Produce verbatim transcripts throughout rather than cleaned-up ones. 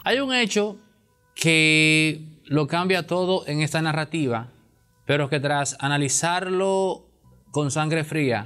Hay un hecho que lo cambia todo en esta narrativa, pero que tras analizarlo con sangre fría,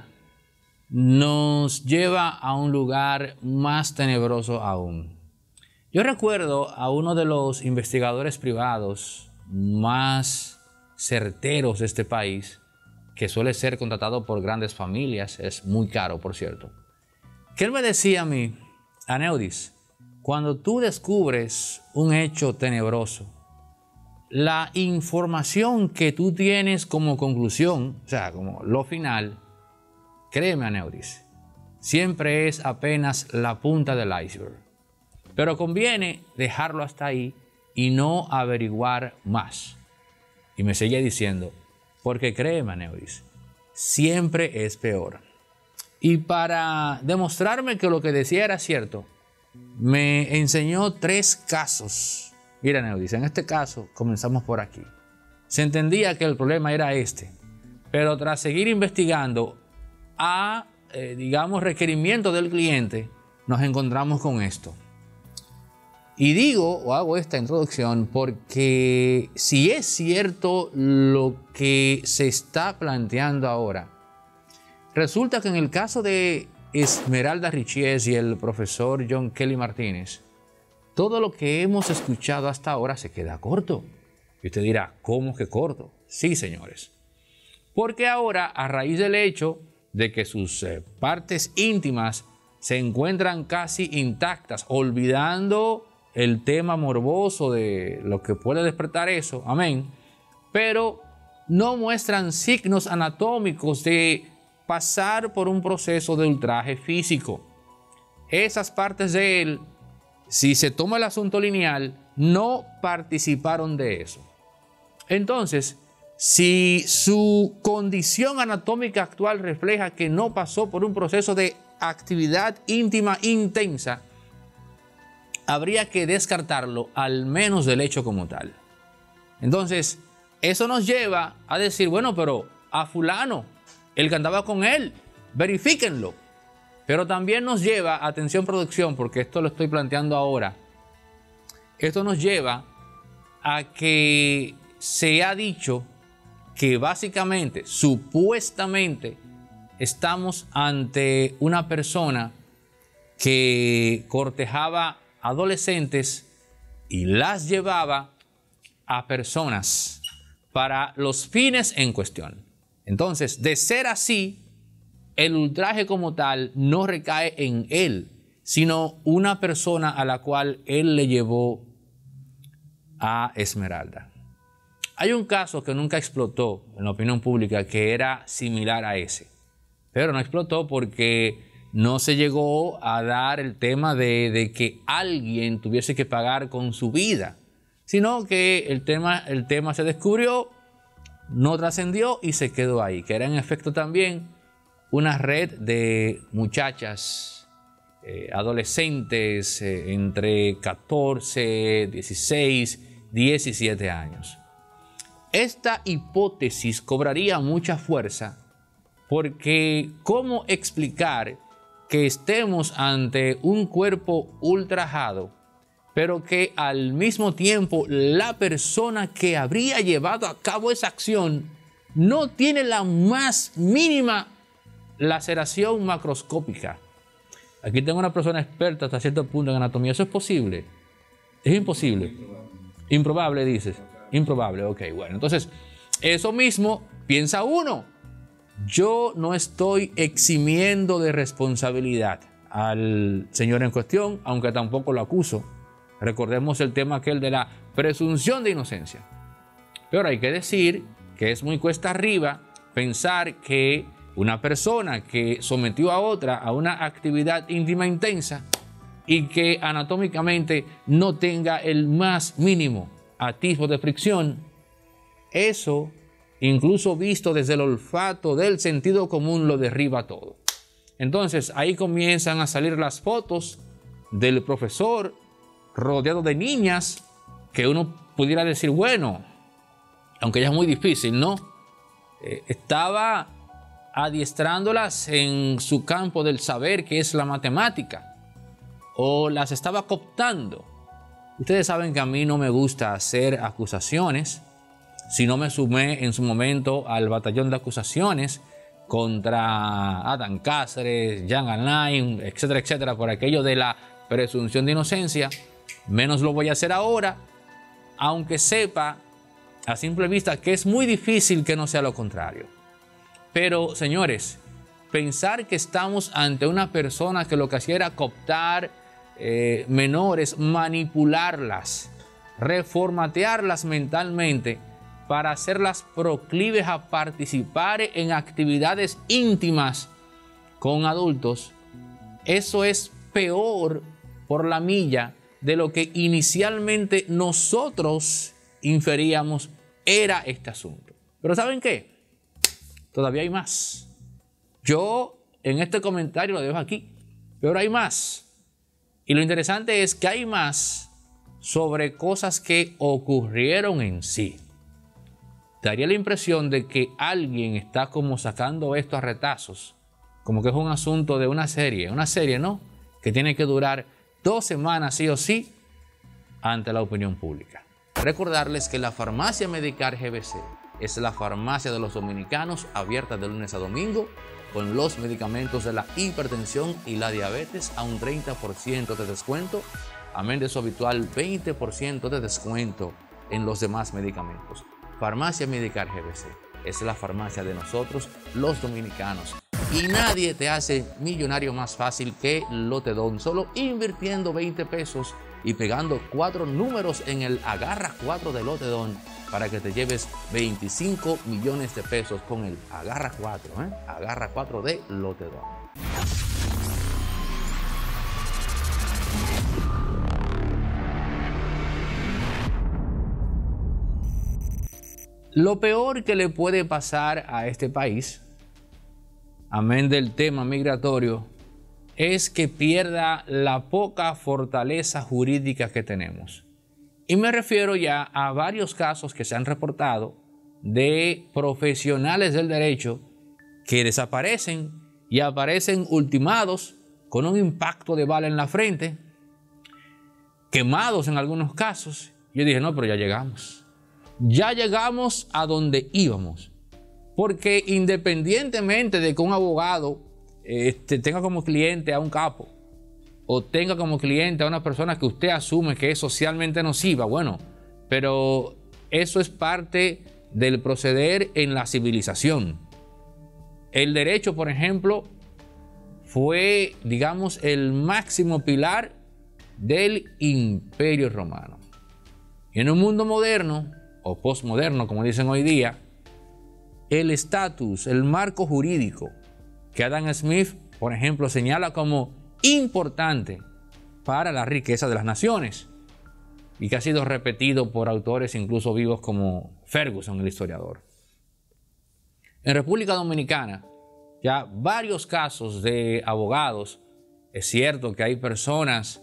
nos lleva a un lugar más tenebroso aún. Yo recuerdo a uno de los investigadores privados más certeros de este país, que suele ser contratado por grandes familias, es muy caro, por cierto, que él me decía a mí: Aneudis, cuando tú descubres un hecho tenebroso, la información que tú tienes como conclusión, o sea, como lo final, créeme, Aneudis, siempre es apenas la punta del iceberg. Pero conviene dejarlo hasta ahí y no averiguar más. Y me seguía diciendo, porque créeme, Aneudis, siempre es peor. Y para demostrarme que lo que decía era cierto, me enseñó tres casos. Mira, Aneudis, en este caso comenzamos por aquí. Se entendía que el problema era este, pero tras seguir investigando a, eh, digamos, requerimiento del cliente, nos encontramos con esto. Y digo o hago esta introducción porque si es cierto lo que se está planteando ahora, resulta que en el caso de Esmeralda Richies y el profesor John Kelly Martínez, todo lo que hemos escuchado hasta ahora se queda corto. Y usted dirá, ¿cómo que corto? Sí, señores. Porque ahora, a raíz del hecho de que sus eh, partes íntimas se encuentran casi intactas, olvidando el tema morboso de lo que puede despertar eso, amén, pero no muestran signos anatómicos de pasar por un proceso de ultraje físico. Esas partes de él, si se toma el asunto lineal, no participaron de eso. Entonces, si su condición anatómica actual refleja que no pasó por un proceso de actividad íntima intensa, habría que descartarlo al menos del hecho como tal. Entonces, eso nos lleva a decir, bueno, pero a fulano, el que andaba con él, verifíquenlo. Pero también nos lleva, atención producción, porque esto lo estoy planteando ahora, esto nos lleva a que se ha dicho que básicamente, supuestamente, estamos ante una persona que cortejaba adolescentes y las llevaba a personas para los fines en cuestión. Entonces, de ser así, el ultraje como tal no recae en él, sino una persona a la cual él le llevó a Esmeralda. Hay un caso que nunca explotó en la opinión pública que era similar a ese, pero no explotó porque no se llegó a dar el tema de, de que alguien tuviese que pagar con su vida, sino que el tema, el tema se descubrió, no trascendió y se quedó ahí, que era en efecto también una red de muchachas, eh, adolescentes eh, entre catorce, dieciséis, diecisiete años. Esta hipótesis cobraría mucha fuerza porque ¿cómo explicar que estemos ante un cuerpo ultrajado, pero que al mismo tiempo la persona que habría llevado a cabo esa acción no tiene la más mínima laceración macroscópica? Aquí tengo una persona experta hasta cierto punto en anatomía. ¿Eso es posible? Es imposible. Improbable, Improbable dices. Improbable, ok, bueno. Entonces, eso mismo piensa uno. Yo no estoy eximiendo de responsabilidad al señor en cuestión, aunque tampoco lo acuso. Recordemos el tema aquel de la presunción de inocencia. Pero hay que decir que es muy cuesta arriba pensar que una persona que sometió a otra a una actividad íntima intensa y que anatómicamente no tenga el más mínimo atisbo de fricción, eso, incluso visto desde el olfato del sentido común, lo derriba todo. Entonces ahí comienzan a salir las fotos del profesor rodeado de niñas que uno pudiera decir, bueno, aunque ya es muy difícil, ¿no? Eh, estaba adiestrándolas en su campo del saber, que es la matemática, o las estaba cooptando. Ustedes saben que a mí no me gusta hacer acusaciones. Si no me sumé en su momento al batallón de acusaciones contra Adán Cáceres, Jean Alain, etcétera, etcétera, por aquello de la presunción de inocencia, menos lo voy a hacer ahora, aunque sepa a simple vista que es muy difícil que no sea lo contrario. Pero, señores, pensar que estamos ante una persona que lo que hacía era cooptar eh, menores, manipularlas, reformatearlas mentalmente para hacerlas proclives a participar en actividades íntimas con adultos, eso es peor por la milla de lo que inicialmente nosotros inferíamos era este asunto. Pero ¿saben qué? Todavía hay más. Yo en este comentario lo dejo aquí, pero hay más. Y lo interesante es que hay más sobre cosas que ocurrieron en sí. Daría la impresión de que alguien está como sacando esto a retazos, como que es un asunto de una serie, una serie, ¿no? Que tiene que durar dos semanas sí o sí ante la opinión pública. Recordarles que la Farmacia Medicar G B C es la farmacia de los dominicanos, abierta de lunes a domingo, con los medicamentos de la hipertensión y la diabetes a un treinta por ciento de descuento, amén de su habitual veinte por ciento de descuento en los demás medicamentos. Farmacia Medicar G B C es la farmacia de nosotros, los dominicanos. Y nadie te hace millonario más fácil que Lotedón, solo invirtiendo veinte pesos y pegando cuatro números en el Agarra cuatro de Lotedón para que te lleves veinticinco millones de pesos con el Agarra cuatro, ¿eh? Agarra cuatro de Lotedón. Lo peor que le puede pasar a este país, amén del tema migratorio, es que pierda la poca fortaleza jurídica que tenemos. Y me refiero ya a varios casos que se han reportado de profesionales del derecho que desaparecen y aparecen ultimados con un impacto de bala en la frente, quemados en algunos casos. Yo dije, no, pero ya llegamos. Ya llegamos a donde íbamos. Porque independientemente de que un abogado este, tenga como cliente a un capo o tenga como cliente a una persona que usted asume que es socialmente nociva, bueno, pero eso es parte del proceder en la civilización. El derecho, por ejemplo, fue, digamos, el máximo pilar del Imperio Romano. Y en un mundo moderno, o postmoderno, como dicen hoy día, el estatus, el marco jurídico que Adam Smith, por ejemplo, señala como importante para la riqueza de las naciones y que ha sido repetido por autores incluso vivos como Ferguson, el historiador. En República Dominicana, ya varios casos de abogados, es cierto que hay personas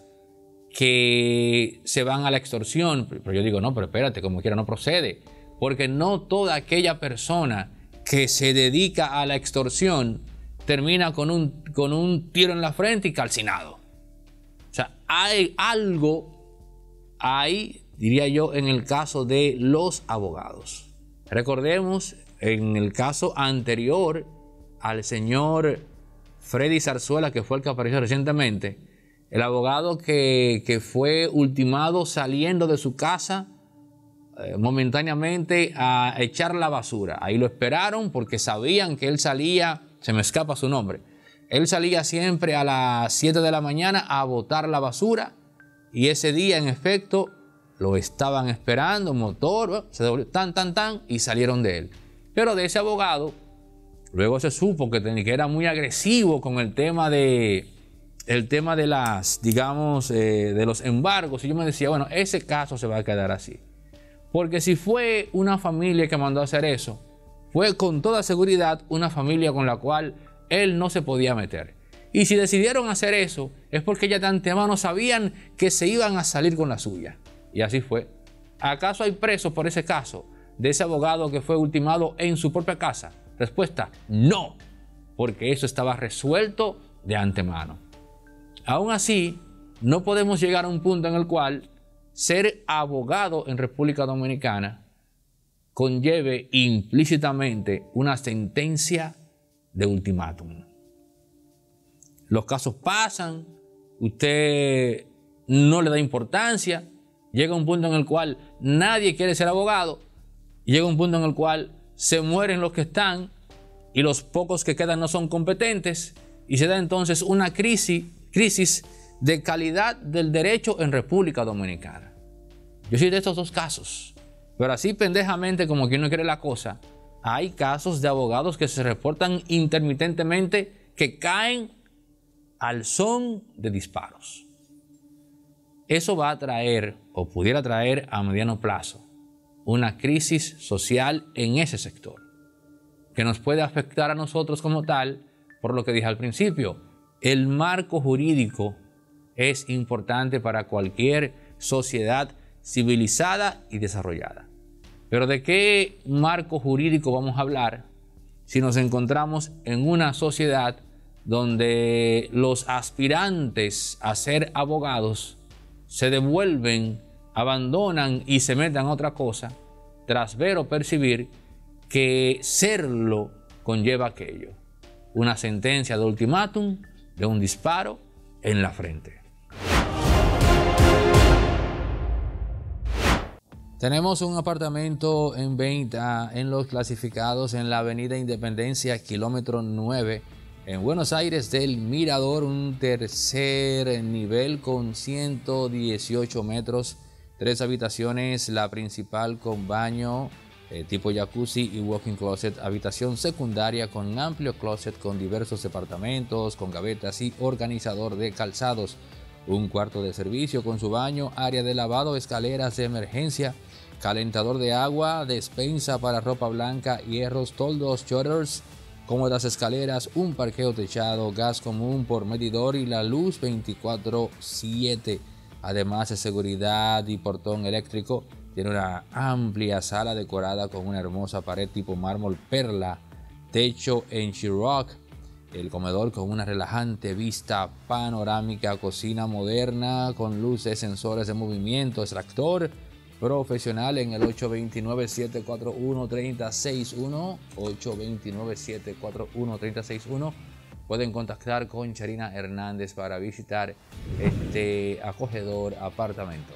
que se van a la extorsión, pero yo digo, no, pero espérate, como quiera no procede, porque no toda aquella persona que se dedica a la extorsión termina con un, con un tiro en la frente y calcinado. O sea, hay algo, hay, diría yo, en el caso de los abogados. Recordemos, en el caso anterior al señor Freddy Zarzuela, que fue el que apareció recientemente, el abogado que, que fue ultimado saliendo de su casa eh, momentáneamente a echar la basura. Ahí lo esperaron porque sabían que él salía, se me escapa su nombre, él salía siempre a las siete de la mañana a botar la basura y ese día en efecto lo estaban esperando, motor, se dobló, tan, tan, tan, y salieron de él. Pero de ese abogado, luego se supo que, que era muy agresivo con el tema de... el tema de las, digamos, eh, de los embargos, y yo me decía, bueno, ese caso se va a quedar así. Porque si fue una familia que mandó a hacer eso, fue con toda seguridad una familia con la cual él no se podía meter. Y si decidieron hacer eso, es porque ya de antemano sabían que se iban a salir con la suya. Y así fue. ¿Acaso hay presos por ese caso de ese abogado que fue ultimado en su propia casa? Respuesta, no, porque eso estaba resuelto de antemano. Aún así, no podemos llegar a un punto en el cual ser abogado en República Dominicana conlleve implícitamente una sentencia de ultimátum. Los casos pasan, usted no le da importancia, llega un punto en el cual nadie quiere ser abogado, llega un punto en el cual se mueren los que están y los pocos que quedan no son competentes, y se da entonces una crisis, crisis de calidad del derecho en República Dominicana. Yo soy de estos dos casos, pero así pendejamente como quien no quiere la cosa, hay casos de abogados que se reportan intermitentemente que caen al son de disparos. Eso va a traer, o pudiera traer a mediano plazo, una crisis social en ese sector, que nos puede afectar a nosotros como tal, por lo que dije al principio. El marco jurídico es importante para cualquier sociedad civilizada y desarrollada. Pero ¿de qué marco jurídico vamos a hablar si nos encontramos en una sociedad donde los aspirantes a ser abogados se devuelven, abandonan y se meten a otra cosa tras ver o percibir que serlo conlleva aquello? Una sentencia de ultimátum, de un disparo en la frente. Tenemos un apartamento en venta en Los Clasificados en la avenida Independencia, kilómetro nueve, en Buenos Aires del Mirador, un tercer nivel con ciento dieciocho metros, tres habitaciones, la principal con baño eh, tipo jacuzzi y walk-in closet, habitación secundaria con amplio closet con diversos departamentos, con gavetas y organizador de calzados, un cuarto de servicio con su baño, área de lavado, escaleras de emergencia, calentador de agua, despensa para ropa blanca, hierros, toldos, shutters, cómodas escaleras, un parqueo techado, gas común por medidor y la luz veinticuatro siete. Además de seguridad y portón eléctrico, tiene una amplia sala decorada con una hermosa pared tipo mármol perla, techo en Sheetrock, el comedor con una relajante vista panorámica, cocina moderna con luces, sensores de movimiento, extractor profesional en el ocho dos nueve, siete cuatro uno, tres cero seis uno, ocho dos nueve, siete cuatro uno, tres cero seis uno. Pueden contactar con Charina Hernández para visitar este acogedor apartamento.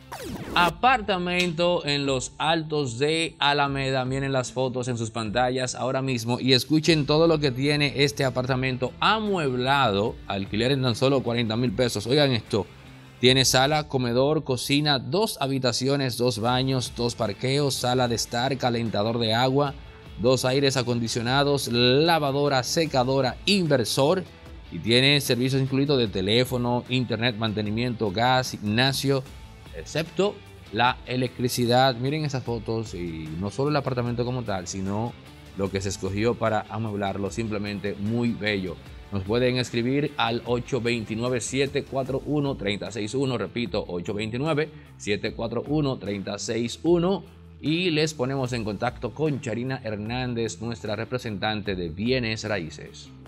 Apartamento en los Altos de Alameda. Miren las fotos en sus pantallas ahora mismo y escuchen todo lo que tiene este apartamento amueblado. Alquiler en tan solo cuarenta mil pesos. Oigan esto. Tiene sala, comedor, cocina, dos habitaciones, dos baños, dos parqueos, sala de estar, calentador de agua, dos aires acondicionados, lavadora, secadora, inversor, y tiene servicios incluidos de teléfono, internet, mantenimiento, gas, gimnasio, excepto la electricidad. Miren esas fotos, y no solo el apartamento como tal, sino lo que se escogió para amueblarlo, simplemente muy bello. Nos pueden escribir al ocho dos nueve, siete cuatro uno, tres cero seis uno, repito, ocho dos nueve, siete cuatro uno, tres cero seis uno, y les ponemos en contacto con Charina Hernández, nuestra representante de bienes raíces.